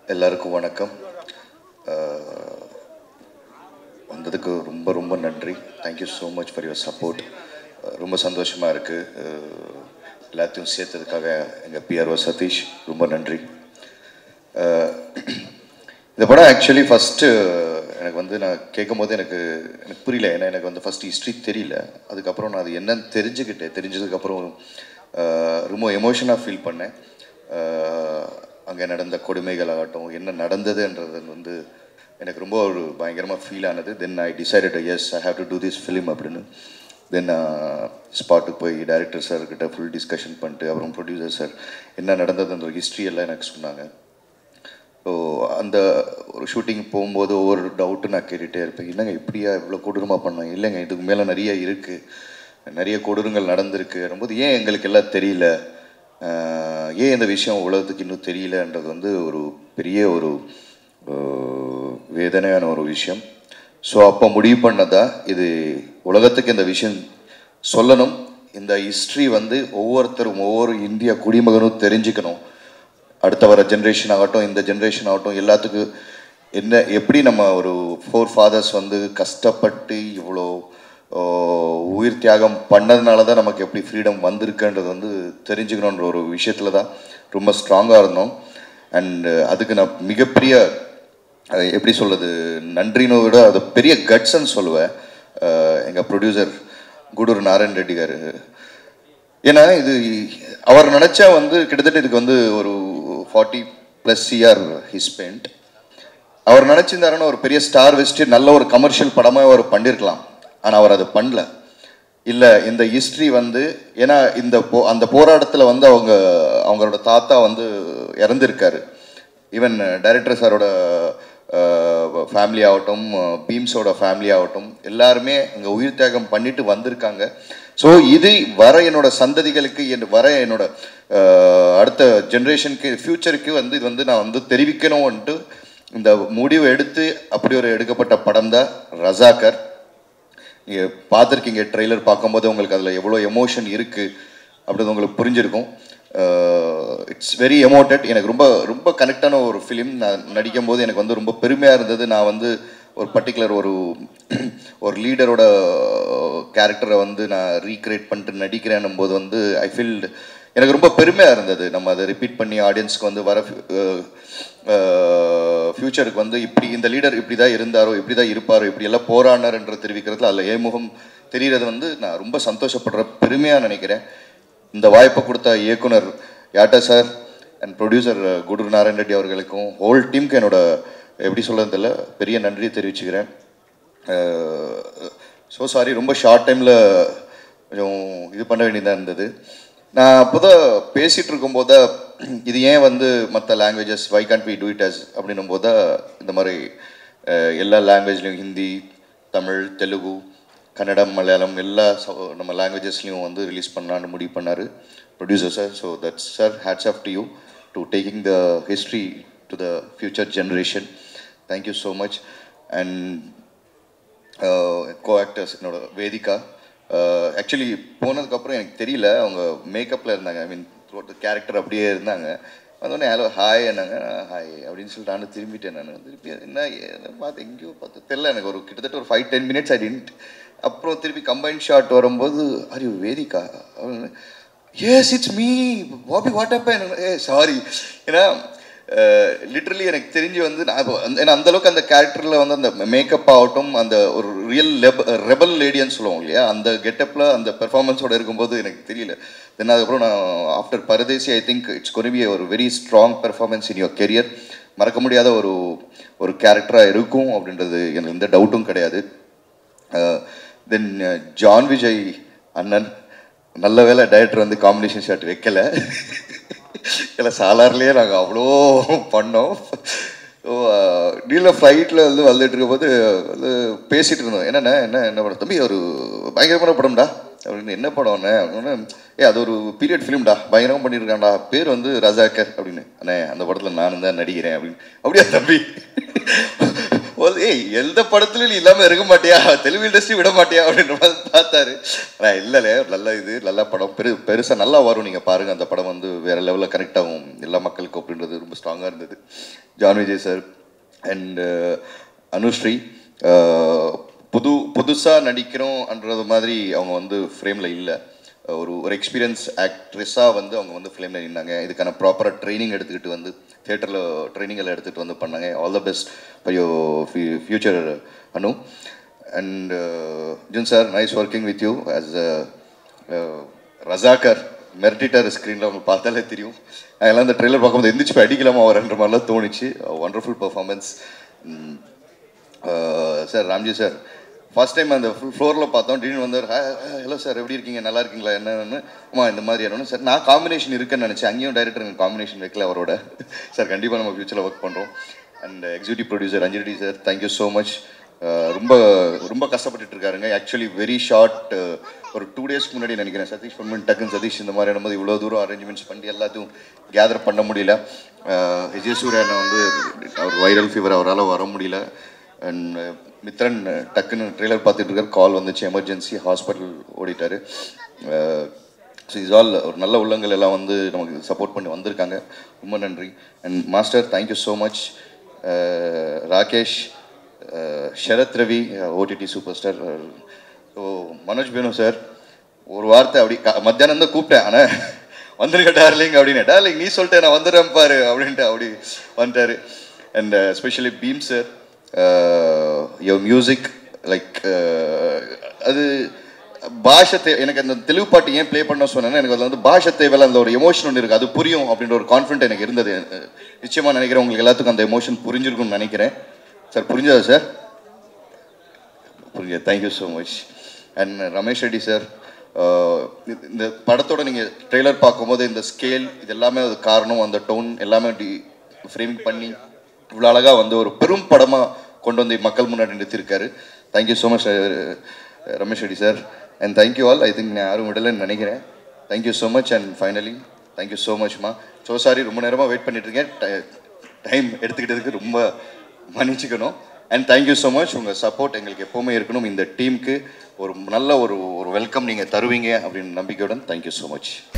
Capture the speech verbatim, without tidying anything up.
எல்லாருக்கும் வணக்கம். வந்ததுக்கு ரொம்ப ரொம்ப நன்றி. Thank you so much for your support. ரொம்ப சந்தோஷமாக இருக்குது. எல்லாத்தையும் சேர்த்ததுக்காக எங்கள் பிஆர்ஓ சதீஷ் ரொம்ப நன்றி. இந்த படம் ஆக்சுவலி ஃபஸ்ட்டு எனக்கு வந்து நான் கேட்கும் போது எனக்கு எனக்கு புரியல. ஏன்னா எனக்கு வந்து ஃபஸ்ட்டு ஹிஸ்ட்ரி தெரியல. அதுக்கப்புறம் நான் அது என்னன்னு தெரிஞ்சுக்கிட்டேன். தெரிஞ்சதுக்கப்புறம் ரொம்ப எமோஷனாக ஃபீல் பண்ணேன். அங்கே நடந்த கொடுமைகள் ஆகட்டும், என்ன நடந்ததுன்றது வந்து எனக்கு ரொம்ப ஒரு பயங்கரமாக ஃபீல் ஆனது. Then I decided as I have to do this film அப்படின்னு. தென் ஸ்பாட்டுக்கு போய் டைரக்டர் சார்கிட்ட ஃபுல் டிஸ்கஷன் பண்ணிட்டு அப்புறம் ப்ரொடியூசர் சார் என்ன நடந்ததுன்ற ஹிஸ்ட்ரி எல்லாம் எனக்கு சொன்னாங்க. ஸோ அந்த ஒரு ஷூட்டிங் போகும்போது ஒவ்வொரு டவுட்டு நான் கேட்டுகிட்டே இருப்பேன். இல்லைங்க இப்படியா இவ்வளோ கொடூரமாக பண்ணேன், இல்லைங்க இதுக்கு மேலே நிறைய இருக்குது, நிறைய கொடூரங்கள் நடந்திருக்கு வரும்போது ஏன் எங்களுக்கு எல்லாம் தெரியல, ஏன் இந்த விஷயம் உலகத்துக்கு இன்னும் தெரியலன்றது வந்து ஒரு பெரிய ஒரு வேதனையான ஒரு விஷயம். ஸோ அப்போ முடிவு பண்ணதா இது உலகத்துக்கு இந்த விஷயம் சொல்லணும். இந்த ஹிஸ்ட்ரி வந்து ஒவ்வொருத்தரும் ஒவ்வொரு இந்திய குடிமகனும் தெரிஞ்சுக்கணும். அடுத்த வர ஜென்ரேஷன் ஆகட்டும், இந்த ஜென்ரேஷன் ஆகட்டும், எல்லாத்துக்கும் என்ன எப்படி நம்ம ஒரு ஃபோர் ஃபாதர்ஸ் வந்து கஷ்டப்பட்டு இவ்வளோ உயிர் தியாகம் பண்ணதுனால தான் நமக்கு எப்படி ஃப்ரீடம் வந்திருக்குன்றது வந்து தெரிஞ்சுக்கணுன்ற ஒரு விஷயத்தில் தான் ரொம்ப ஸ்ட்ராங்காக இருந்தோம். அண்டு அதுக்கு நான் மிகப்பெரிய எப்படி சொல்கிறது நன்றின்னு விட அது பெரிய கட்ஸ்ன்னு சொல்லுவேன் எங்கள் ப்ரொடியூசர் கூடூர் நாராயண் ரெட்டி காரு. ஏன்னா இது அவர் நினச்சா வந்து கிட்டத்தட்ட இதுக்கு வந்து ஒரு forty plus year he spend. அவர் நினச்சிருந்தாருன்னா ஒரு பெரிய ஸ்டார் வச்சுட்டு நல்ல ஒரு கமர்ஷியல் படமாக அவர் பண்ணியிருக்கலாம். ஆனால் அவர் அதை பண்ணல. இல்லை இந்த ஹிஸ்ட்ரி வந்து ஏன்னா இந்த போ அந்த போராட்டத்தில் வந்து அவங்க அவங்களோட தாத்தா வந்து இறந்துருக்காரு. ஈவன் டைரக்டர் சாரோட ஃபேமிலி ஆகட்டும், பீம்ஸோட ஃபேமிலி ஆகட்டும், எல்லாருமே அங்கே உயிர் தியாகம் பண்ணிட்டு வந்திருக்காங்க. ஸோ இது வர என்னோட சந்ததிகளுக்கு என் வர என்னோட அடுத்த ஜென்ரேஷனுக்கு ஃப்யூச்சருக்கு வந்து இது வந்து நான் வந்து தெரிவிக்கணும்ன்ட்டு இந்த முடிவு எடுத்து அப்படி ஒரு எடுக்கப்பட்ட படம் தான் ரஜாக்கர். நீங்கள் பார்த்துருக்கீங்க ட்ரெய்லர் பார்க்கும்போது உங்களுக்கு அதில் எவ்வளோ எமோஷன் இருக்குது அப்படிது உங்களுக்கு புரிஞ்சிருக்கும். It's very emoted. எனக்கு ரொம்ப ரொம்ப கனெக்டான ஒரு ஃபிலிம். நான் நடிக்கும் போது எனக்கு வந்து ரொம்ப பெருமையாக இருந்தது. நான் வந்து ஒரு பர்டிகுலர் ஒரு ஒரு லீடரோட கேரக்டரை வந்து நான் ரீக்ரியேட் பண்ணிட்டு நடிக்கிறேன்னும் போது வந்து ஐ ஃபீல் எனக்கு ரொம்ப பெருமையாக இருந்தது. நம்ம அதை ரிப்பீட் பண்ணி ஆடியன்ஸ்க்கு வந்து வர ஃப்யூச்சருக்கு வந்து இப்படி இந்த லீடர் இப்படி தான் இருந்தாரோ, இப்படி தான் இருப்பாரோ, இப்படி எல்லாம் போராடினார் என்று தெரிவிக்கிறதுல அதில் ஏமுகம் தெரிகிறது வந்து நான் ரொம்ப சந்தோஷப்படுற பெருமையாக நினைக்கிறேன். இந்த வாய்ப்பை கொடுத்த இயக்குனர் Yata sir and producer Gudur Narayan Reddy அவர்களுக்கும் ஹோல் டீமுக்கு என்னோட எப்படி சொல்கிறதில்ல பெரிய நன்றி தெரிவிச்சுக்கிறேன். ஸோ சாரி ரொம்ப ஷார்ட் டைமில் கொஞ்சம் இது பண்ண வேண்டியதாக இருந்தது. நான் அப்போ தான் பேசிகிட்டு இருக்கும்போது இது ஏன் வந்து மற்ற languages why can't we do it as அப்படின்னும் போது தான் இந்த மாதிரி எல்லா லாங்குவேஜ்லேயும் ஹிந்தி, தமிழ், தெலுங்கு, கன்னடம், மலையாளம் எல்லா நம்ம லாங்குவேஜஸ்லையும் வந்து ரிலீஸ் பண்ணலான்னு முடிவு பண்ணார் producer sir. So that's sir hats off to you to taking the history to the future generation. Thank you so much. And co actors என்னோட வேதிகா. ஆக்சுவலி போனதுக்கப்புறம் எனக்கு தெரியல அவங்க மேக்கப்பில் இருந்தாங்க. ஐ மீன் கேரக்டர் அப்படியே இருந்தாங்க. வந்தோடனே ஹலோ ஹாய் என்னங்க ஹாய் அப்படின்னு சொல்லிட்டு நானும் திரும்பிட்டேன். நான் திருப்பி என்ன பார்த்து எங்கேயோ பார்த்து தெரில எனக்கு ஒரு கிட்டத்தட்ட ஒரு five ten minutes I didn't. அப்புறம் திருப்பி கம்பைன் ஷாட் வரும்போது are you Vedhika? Yes it's me Bobby what happen. Hey sorry. ஏன்னா லிட்ரலி எனக்கு தெரிஞ்சு வந்து நான் ஏன்னா அந்தளவுக்கு அந்த கேரக்டரில் வந்து அந்த மேக்கப் ஆகட்டும், அந்த ஒரு ரியல் லெப் ரெபல் லேடின்னு சொல்லுவோம் இல்லையா, அந்த கெட்டப்பில் அந்த பெர்ஃபார்மன்ஸோடு இருக்கும்போது எனக்கு தெரியல. தென் அதுக்கப்புறம் நான் after Paradesi I think it's gonna be ஒரு very strong performance in your career. மறக்க முடியாத ஒரு ஒரு கேரக்டராக இருக்கும் அப்படின்றது எனக்கு எந்த டவுட்டும் கிடையாது. தென் ஜான் விஜய் அண்ணன் நல்ல வேலை டைரக்டர் வந்து காம்பினேஷன் ஷாட் வைக்கலை. இல்லை சாலார்லேயே நாங்கள் அவ்வளோ பண்ணோம். ஸோ நீல ஃப்ளைட்டில் வந்து வந்துட்டு இருக்கும்போது வந்து பேசிகிட்டு இருந்தோம். என்னண்ணே என்ன என்ன படம் தம்பி ஒரு பயங்கரமான படம்டா அப்படின்னு. என்ன படம்ண்ணே அப்படின்னு. ஏ அது ஒரு பீரியட் ஃபிலிம்டா பயங்கரமாக பண்ணியிருக்காண்டா, பேர் வந்து ரஜாக்கர் அப்படின்னு. அண்ணே அந்த படத்தில் நானும் தான் நடிக்கிறேன் அப்படின்னு. அப்படியா தம்பி ஏய் எந்த படத்துலையும் நீ இல்லாமல் இருக்க மாட்டியா, தெலுங்கு இண்டஸ்ட்ரி விட மாட்டியா அப்படின்ற மாதிரி பார்த்தாரு. ஆனால் இல்லைல்ல, நல்ல இது நல்ல படம், பெரு பெருசாக நல்லா வரும். நீங்கள் பாருங்கள், அந்த படம் வந்து வேறு லெவலில் கனெக்ட் ஆகும் எல்லா மக்களுக்கும் அப்படின்றது ரொம்ப ஸ்ட்ராங்காக இருந்தது. ஜான் விஜய் சார் அண்ட் அனுஸ்ரீ புது புதுசாக நடிக்கிறோம்ன்றது மாதிரி அவங்க வந்து ஃப்ரேமில் இல்லை. ஒரு ஒரு எக்ஸ்பீரியன்ஸ் ஆக்ட்ரெஸ்ஸாக வந்து அவங்க வந்து ஃபிலிமில் நின்னாங்க. இதுக்கான ப்ராப்பராக ட்ரைனிங் எடுத்துக்கிட்டு வந்து தியேட்டரில் ட்ரைனிங் எல்லாம் எடுத்துகிட்டு வந்து பண்ணாங்க. All the best for your future Anu. And John sir, nice working with you as Razakar. மெர்டிட்டர் ஸ்க்ரீனில் அவங்க பார்த்தாலே தெரியும். அதெல்லாம் அந்த ட்ரெய்லர் பார்க்கும்போது எந்திரிச்சு போய் அடிக்கலாமா வரன்ற மாதிரிலாம் தோணுச்சு. Wonderful performance sir. Ramji sir first time அந்த ஃபுல் ஃப்ளோரில் பார்த்தோம். திடீர்னு வந்தார். ஹலோ சார், எப்படி இருக்கீங்க, நல்லா இருக்கீங்களா, என்னன்னு. ஆமாம் இந்த மாதிரி ஆனோன்னு சார் நான் காம்பினேஷன் இருக்குன்னு நினச்சேன். அங்கேயும் டைரக்டர் எனக்கு காம்பினேஷன் வைக்கல அவரோட. சார் கண்டிப்பாக நம்ம ஃபியூச்சரில் ஒர்க் பண்ணுறோம். And executive producer Anjali sir, thank you so much. ரொம்ப ரொம்ப கஷ்டப்பட்டுட்டு இருக்காருங்க. ஆக்சுவலி வெரி ஷார்ட், ஒரு டூ டேஸ்க்கு முன்னாடி நினைக்கிறேன் சதீஷ் பொன்மன் டக்குன்னு சதீஷ் இந்த மாதிரி போது இவ்வளோ தூரம் அரேஞ்ச்மெண்ட்ஸ் பண்ணி எல்லாத்தையும் கேதர் பண்ண முடியல. விஜயசூரியனை வந்து அவர் வைரல் ஃபீவர், அவரால் வர முடியல. அண்ட் மித்ரன் டக்குன்னு ட்ரெய்லர் பார்த்துட்டு இருக்கார், கால் வந்துச்சு, எமர்ஜென்சி ஹாஸ்பிட்டல் ஓடிட்டார். ஸோ இஸ் ஆல் ஒரு நல்ல உள்ளங்கள் எல்லாம் வந்து நமக்கு சப்போர்ட் பண்ணி வந்திருக்காங்க. ரொம்ப நன்றி. And master, thank you so much. Rakesh, Sharath Ravi, OTT super star. So Manoj Benu sir, ஒரு வார்த்தை அப்படி மத்தியானம் தான் கூப்பிட்டேன், ஆனால் வந்துருக்க டார்லிங் அப்படின்னு. டார்லிங் நீ சொல்லிட்டேன், நான் வந்துடுறேன் பாரு அப்படின்ட்டு அப்படி வந்துட்டார். And especially Bheem sir, your music like அது பாஷை தே எனக்கு அந்த தெலுங்கு பாட்டு ஏன் ப்ளே பண்ண சொன்னேன்னா, எனக்கு அதில் வந்து பாஷை தேவையில்ல, அந்த ஒரு எமோஷன் ஒன்று இருக்குது, அது புரியும் அப்படின்ற ஒரு கான்ஃபிடென்ட் எனக்கு இருந்தது. நிச்சயமாக நினைக்கிறேன் உங்களுக்கு எல்லாத்துக்கும் அந்த எமோஷன் புரிஞ்சிருக்கும்னு நினைக்கிறேன். சார் புரிஞ்சதா சார்? புரிஞ்சது. Thank you so much. And Ramesh Reddy sir, இந்த படத்தோட நீங்கள் ட்ரெய்லர் பார்க்கும்போது இந்த ஸ்கேல் இது எல்லாமே அது காரணம், அந்த டோன் எல்லாமே டி ஃப்ரேம் பண்ணி இவ்வளோ அழகாக வந்து ஒரு பெரும் படமாக கொண்டு வந்து மக்கள் முன்னாடி நிறுத்திருக்காரு. Thank you so much Ramesh Reddy sir. And thank you all. I think நான் யாரும் விடலைன்னு நினைக்கிறேன். Thank you so much. And finally thank you so மச்மா. ஸோ சாரி, ரொம்ப நேரமாக வெயிட் பண்ணிட்டுருக்கேன், டைம் எடுத்துக்கிட்டதுக்கு ரொம்ப மன்னிச்சுக்கணும். And thank you so much. உங்கள் சப்போர்ட் எங்களுக்கு எப்போவுமே இருக்கணும். இந்த டீமுக்கு ஒரு நல்ல ஒரு ஒரு வெல்கம் நீங்கள் தருவீங்க அப்படின்னு நம்பிக்கையுடன் தேங்க்யூ ஸோ மச்.